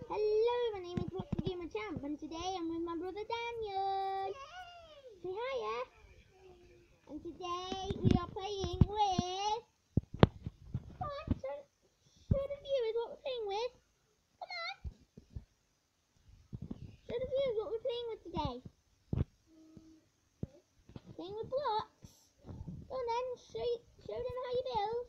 Hello, my name is Roxy Gamer Champ, and today I'm with my brother Daniel. Say hiya. And today we are playing with. Come on, show the viewers what we're playing with. Come on. Show the viewers what we're playing with today. Playing with blocks. Go on then, show them how you build.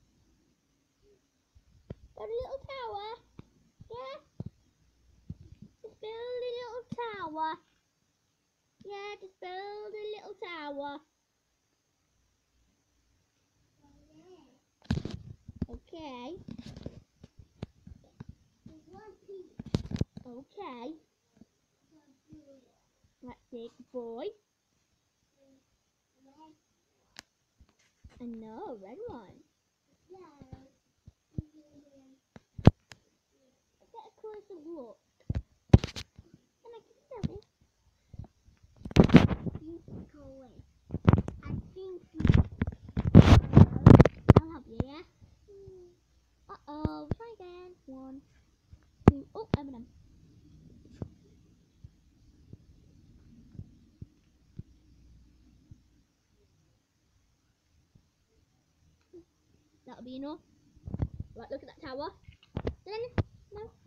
Got a little tower. Yeah. Just build a little tower. Yeah, just build a little tower. Okay. Okay. That's it, boy. And no, red one. Get a closer look. And I can tell this. You go away. I think I'll help you, yeah? Uh-oh, try again. 1, 2, oh, M&M. That'll be enough. Right, look at that tower. Then, no.